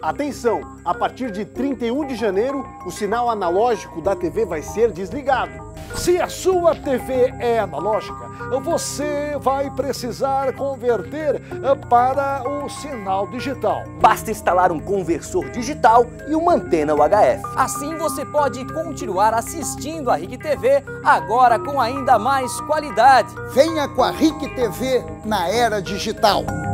Atenção, a partir de 31 de janeiro, o sinal analógico da TV vai ser desligado. Se a sua TV é analógica, você vai precisar converter para o sinal digital. Basta instalar um conversor digital e uma antena UHF. Assim você pode continuar assistindo a RIC TV, agora com ainda mais qualidade. Venha com a RIC TV na era digital.